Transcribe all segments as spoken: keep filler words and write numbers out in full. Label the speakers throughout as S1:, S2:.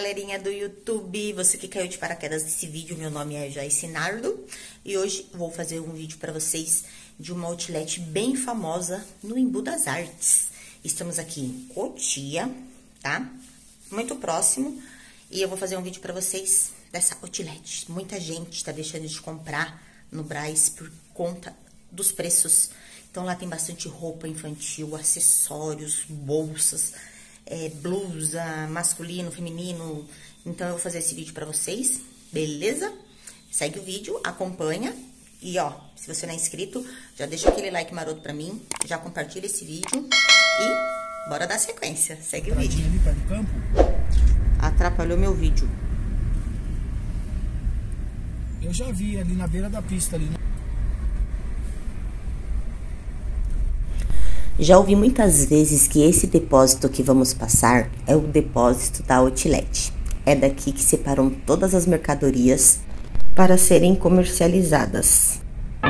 S1: galerinha do YouTube, você que caiu de paraquedas nesse vídeo, meu nome é Joyce Nardo e hoje vou fazer um vídeo para vocês de uma outlet bem famosa no Embu das Artes. Estamos aqui em Cotia, tá? Muito próximo, e eu vou fazer um vídeo para vocês dessa outlet. Muita gente tá deixando de comprar no Brás por conta dos preços. Então lá tem bastante roupa infantil, acessórios, bolsas, É, blusa, masculino, feminino. Então, eu vou fazer esse vídeo pra vocês, beleza? Segue o vídeo, acompanha. E, ó, se você não é inscrito, já deixa aquele like maroto pra mim, já compartilha esse vídeo e bora dar sequência. Segue o vídeo.
S2: Ali perto do campo?
S1: Atrapalhou meu vídeo.
S2: Eu já vi ali na beira da pista ali, né?
S3: Já ouvi muitas vezes que esse depósito que vamos passar é o depósito da outlet. É daqui que separam todas as mercadorias para serem comercializadas.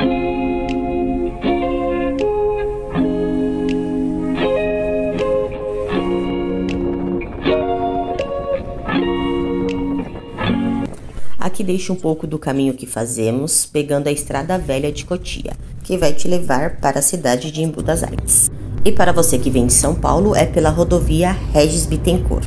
S3: Aqui deixo um pouco do caminho que fazemos, pegando a estrada velha de Cotia, que vai te levar para a cidade de Embu das Artes. E para você que vem de São Paulo, é pela rodovia Regis Bittencourt.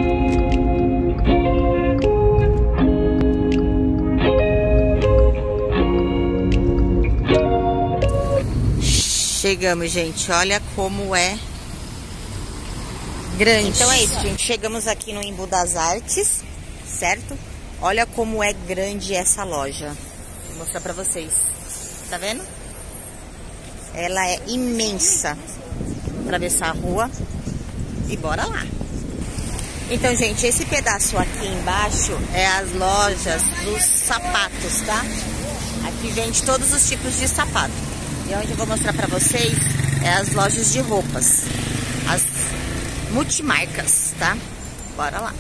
S1: Chegamos, gente. Olha como é grande. Então é isso, gente. Chegamos aqui no Embu das Artes, certo? Olha como é grande essa loja. Vou mostrar pra vocês. Tá vendo? Ela é imensa. Atravessar a rua e bora lá. Então, gente, esse pedaço aqui embaixo é as lojas dos sapatos, tá? Aqui vende todos os tipos de sapato. E onde eu vou mostrar pra vocês é as lojas de roupas, as multimarcas, tá? Bora lá.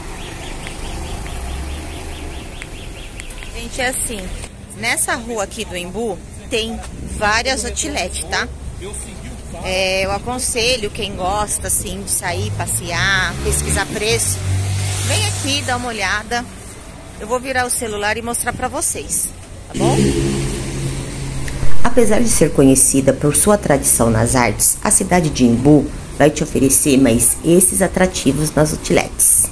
S1: Gente, é assim, nessa rua aqui do Embu tem várias outlets, tá? É, eu aconselho quem gosta, assim, de sair, passear, pesquisar preço, vem aqui, dá uma olhada. Eu vou virar o celular e mostrar pra vocês, tá bom?
S3: Apesar de ser conhecida por sua tradição nas artes, a cidade de Embu vai te oferecer mais esses atrativos nas outlets.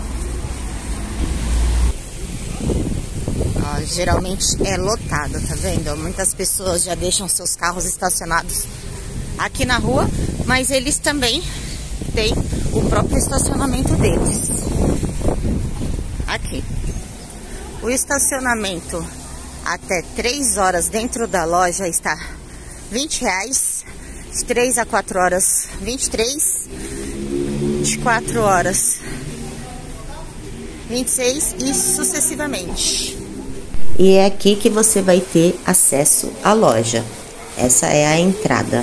S1: Ó, geralmente é lotado, tá vendo? Muitas pessoas já deixam seus carros estacionados aqui na rua, mas eles também têm o próprio estacionamento deles. Aqui. O estacionamento até três horas dentro da loja está vinte reais. De três a quatro horas, vinte e três. De quatro horas, vinte e seis e sucessivamente.
S3: E é aqui que você vai ter acesso à loja. Essa é a entrada.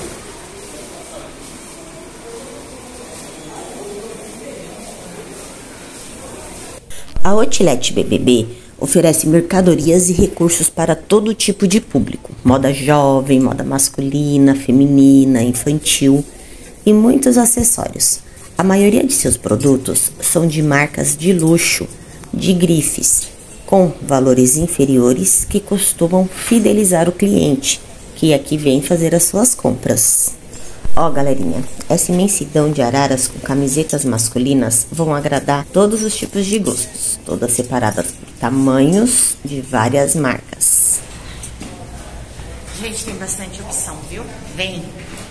S3: A Outlet B B B oferece mercadorias e recursos para todo tipo de público. Moda jovem, moda masculina, feminina, infantil e muitos acessórios. A maioria de seus produtos são de marcas de luxo, de grifes, com valores inferiores que costumam fidelizar o cliente, que aqui vem fazer as suas compras. Ó, galerinha, essa imensidão de araras com camisetas masculinas vão agradar todos os tipos de gostos, todas separadas por tamanhos de várias marcas.
S1: Gente, tem bastante opção, viu? Vem!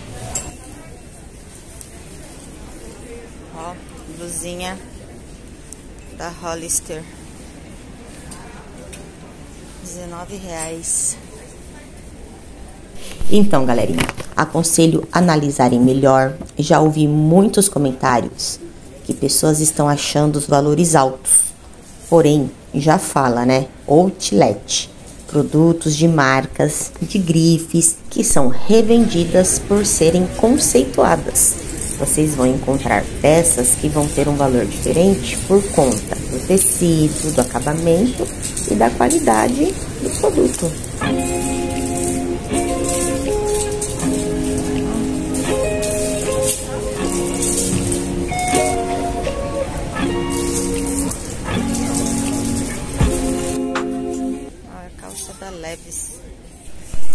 S1: Ó, blusinha da Hollister. dezenove reais.
S3: Então, galerinha, aconselho analisarem melhor. Já ouvi muitos comentários que pessoas estão achando os valores altos. Porém, já fala, né? Outlet. Produtos de marcas, de grifes, que são revendidas por serem conceituadas. Vocês vão encontrar peças que vão ter um valor diferente por conta do tecido, do acabamento e da qualidade do produto.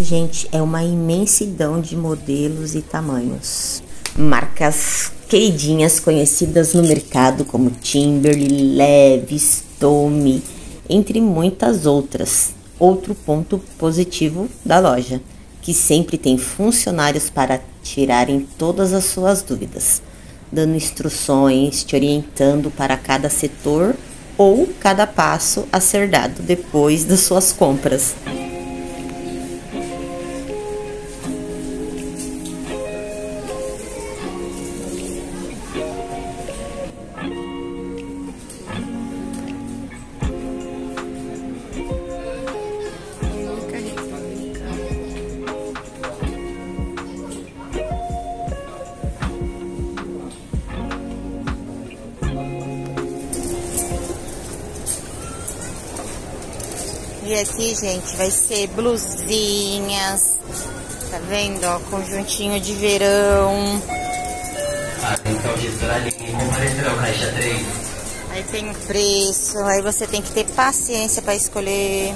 S3: Gente, é uma imensidão de modelos e tamanhos. Marcas queridinhas conhecidas no mercado como Timberland, Levi's, Tommy, entre muitas outras. Outro ponto positivo da loja, que sempre tem funcionários para tirarem todas as suas dúvidas, dando instruções, te orientando para cada setor ou cada passo a ser dado depois das suas compras.
S1: E aqui, gente, vai ser blusinhas, tá vendo, ó, conjuntinho de verão.
S4: Ah, então o caixa três.
S1: Aí tem o preço, aí você tem que ter paciência pra escolher.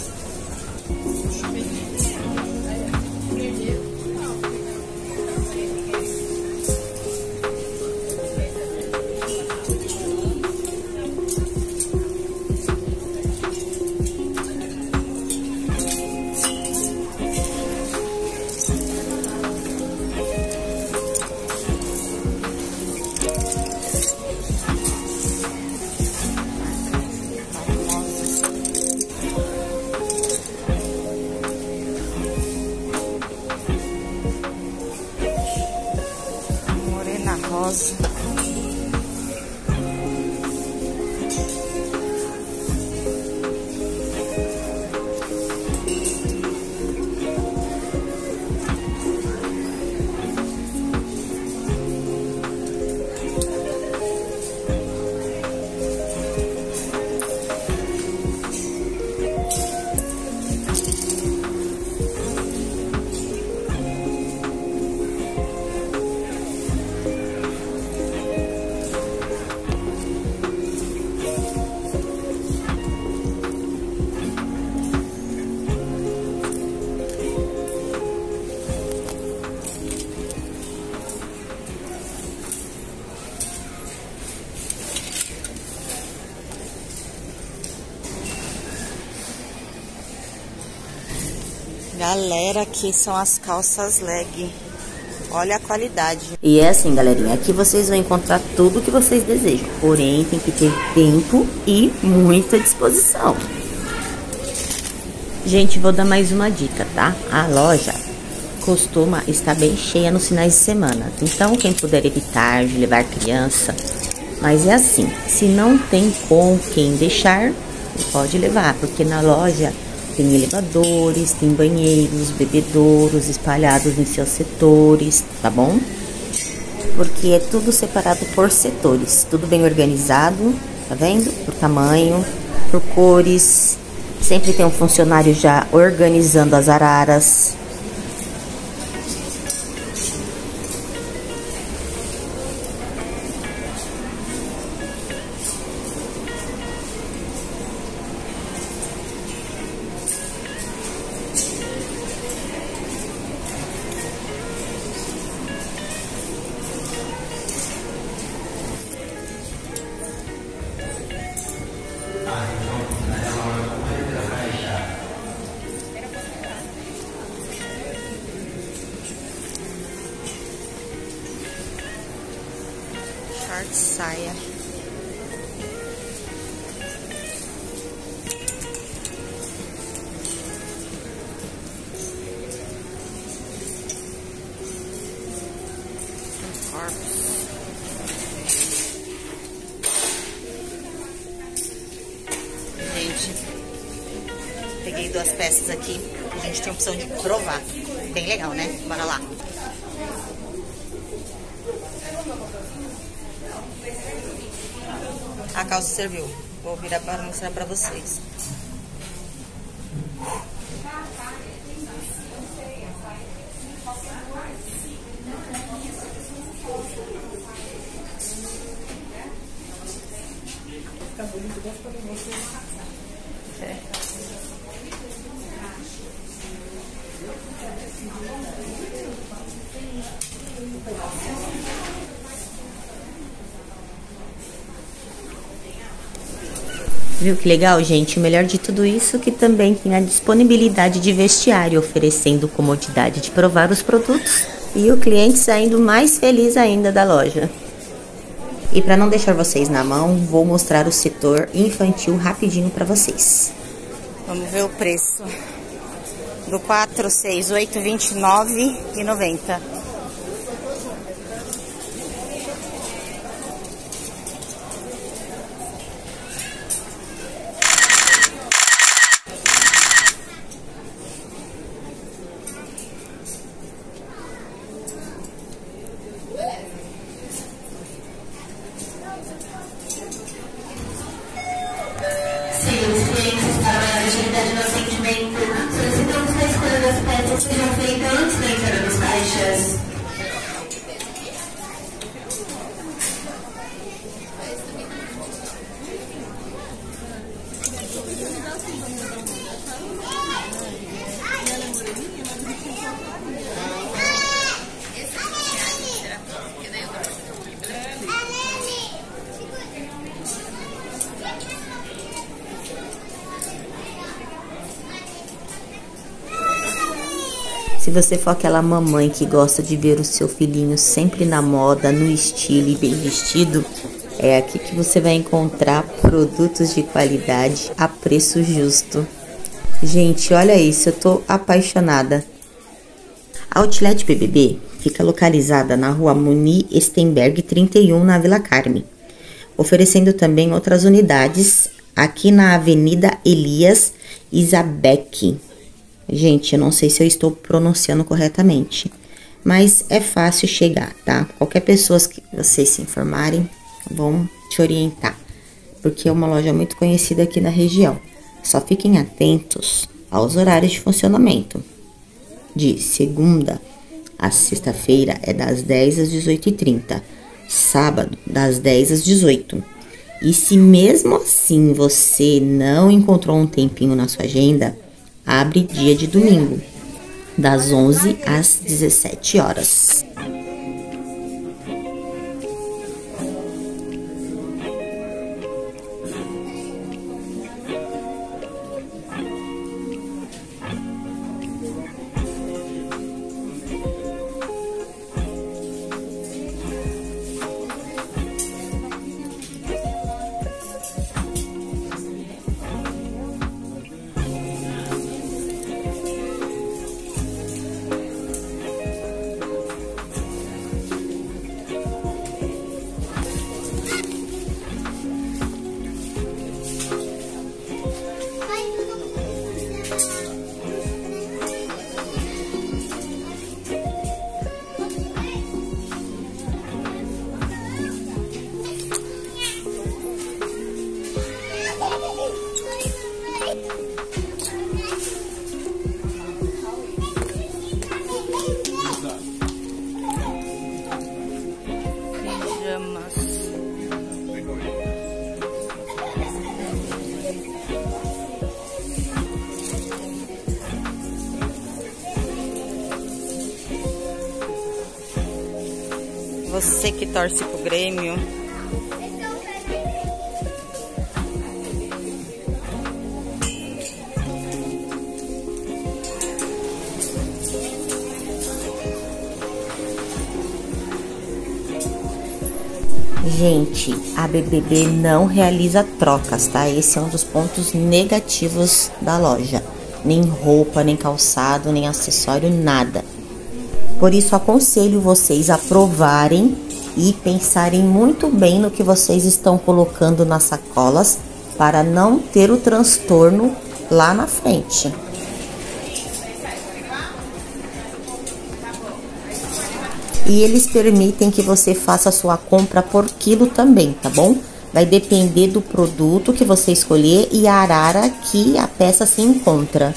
S1: Rosa. Galera, aqui são as calças leg. Olha a qualidade.
S3: E é assim, galerinha, aqui vocês vão encontrar tudo o que vocês desejam. Porém, tem que ter tempo e muita disposição. Gente, vou dar mais uma dica, tá? A loja costuma estar bem cheia nos finais de semana. Então, quem puder evitar de levar criança. Mas é assim, se não tem com quem deixar, pode levar. Porque na loja tem elevadores, tem banheiros, bebedouros espalhados em seus setores, tá bom? Porque é tudo separado por setores, tudo bem organizado, tá vendo? Por tamanho, por cores. Sempre tem um funcionário já organizando as araras.
S1: Short saia. Gente, peguei duas peças aqui. A gente tem a opção de provar. Bem legal, né? Bora lá. A calça serviu. Vou virar para mostrar para vocês.
S2: Tá bonito, gosto para você.
S1: É.
S3: Viu que legal, gente? O melhor de tudo isso é que também tem a disponibilidade de vestiário, oferecendo comodidade de provar os produtos e o cliente saindo mais feliz ainda da loja. E para não deixar vocês na mão, vou mostrar o setor infantil rapidinho para vocês.
S1: Vamos ver o preço do quatro, seis, oito, vinte e nove reais e noventa centavos.
S5: Senhores clientes, para maior agilidade no atendimento, solicitamos que a escolha das peças seja feita antes da entrada dos caixas.
S3: Se você for aquela mamãe que gosta de ver o seu filhinho sempre na moda, no estilo e bem vestido, é aqui que você vai encontrar produtos de qualidade a preço justo. Gente, olha isso, eu tô apaixonada. A Outlet B B B fica localizada na rua Muni Stenberg trinta e um, na Vila Carme, oferecendo também outras unidades aqui na Avenida Elias Isabeck. Gente, eu não sei se eu estou pronunciando corretamente, mas é fácil chegar, tá? Qualquer pessoa que vocês se informarem vão te orientar, porque é uma loja muito conhecida aqui na região. Só fiquem atentos aos horários de funcionamento. De segunda a sexta-feira é das dez às dezoito e trinta, sábado das dez às dezoito. E se mesmo assim você não encontrou um tempinho na sua agenda, abre dia de domingo, das onze às dezessete horas.
S1: Você que torce pro Grêmio.
S3: Gente, a B B B não realiza trocas, tá? Esse é um dos pontos negativos da loja. Nem roupa, nem calçado, nem acessório, nada. Por isso, aconselho vocês a provarem e pensarem muito bem no que vocês estão colocando nas sacolas para não ter o transtorno lá na frente. E eles permitem que você faça a sua compra por quilo também, tá bom? Vai depender do produto que você escolher e a arara que a peça se encontra.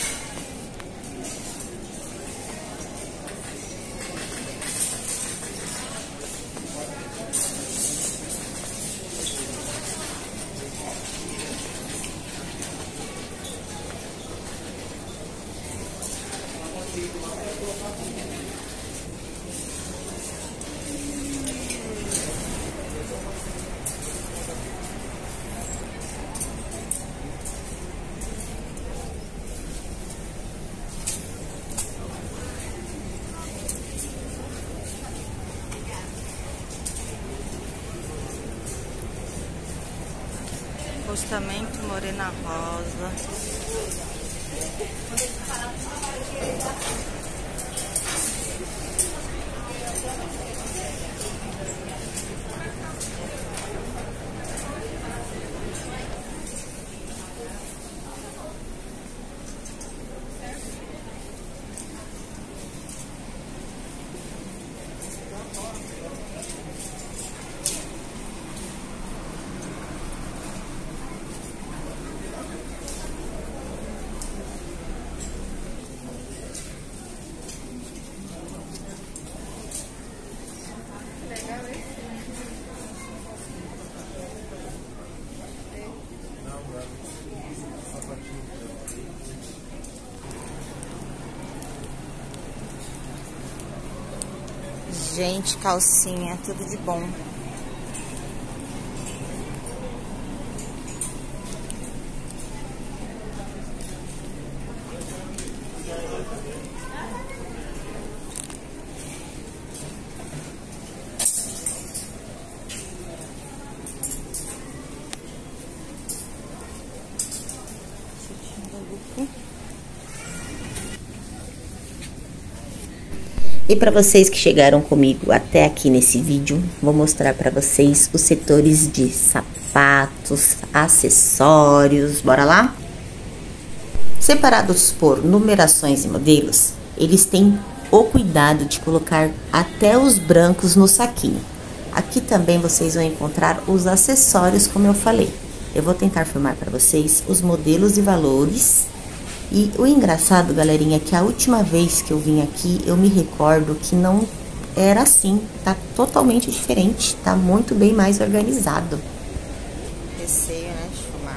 S1: Acostamento Morena Rosa. Gente, calcinha, tudo de bom.
S3: E para vocês que chegaram comigo até aqui nesse vídeo, vou mostrar para vocês os setores de sapatos, acessórios, bora lá? Separados por numerações e modelos, eles têm o cuidado de colocar até os brancos no saquinho. Aqui também vocês vão encontrar os acessórios, como eu falei. Eu vou tentar filmar para vocês os modelos e valores. E o engraçado, galerinha, é que a última vez que eu vim aqui, eu me recordo que não era assim. Tá totalmente diferente, tá muito bem mais organizado.
S1: Receio, né, de filmar.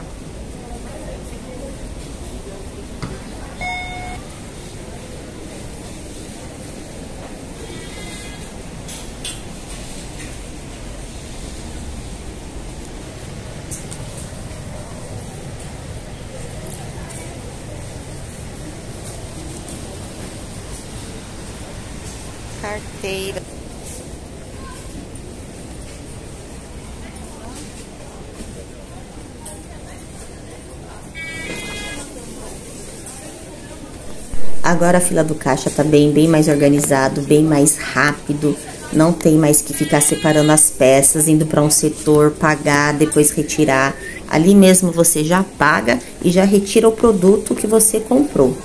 S1: Carteira.
S3: Agora a fila do caixa tá bem, bem mais organizado, bem mais rápido. Não tem mais que ficar separando as peças, indo para um setor, pagar, depois retirar. Ali mesmo você já paga e já retira o produto que você comprou.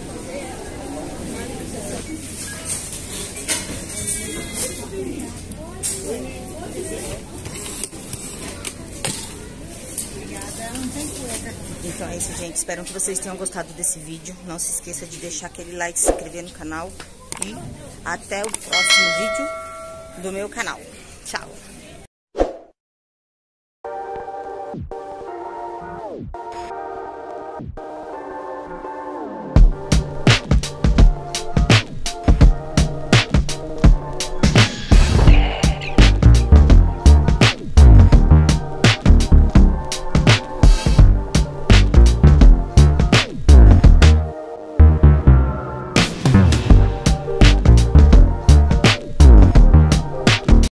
S1: Então é isso, gente. Espero que vocês tenham gostado desse vídeo. Não se esqueça de deixar aquele like, se inscrever no canal. E até o próximo vídeo do meu canal. Tchau!